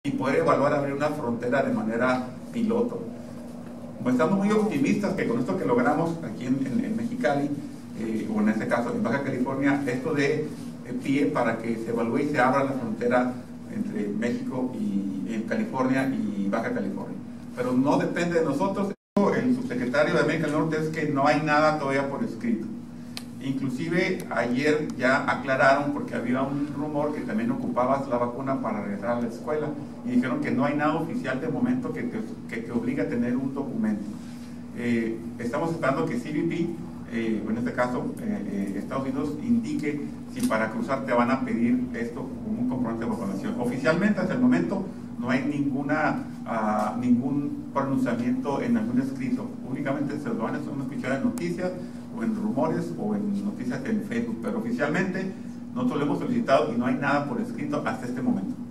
y poder evaluar abrir una frontera de manera piloto. Pues estamos muy optimistas que con esto que logramos aquí en Mexicali, o en este caso en Baja California, esto de pie para que se evalúe y se abra la frontera entre México y California y Baja California. Pero no depende de nosotros. El subsecretario de América del Norte es que no hay nada todavía por escrito. Inclusive ayer ya aclararon, porque había un rumor que también ocupabas la vacuna para regresar a la escuela, y dijeron que no hay nada oficial de momento que te obligue a tener un documento. Estamos esperando que CBP, en este caso Estados Unidos, indique si para cruzar te van a pedir esto como un comprobante de vacunación. Oficialmente hasta el momento no hay ningún pronunciamiento en algún escrito, únicamente se lo van a escuchar en noticias o en rumores o en noticias en Facebook, pero oficialmente nosotros lo hemos solicitado y no hay nada por escrito hasta este momento.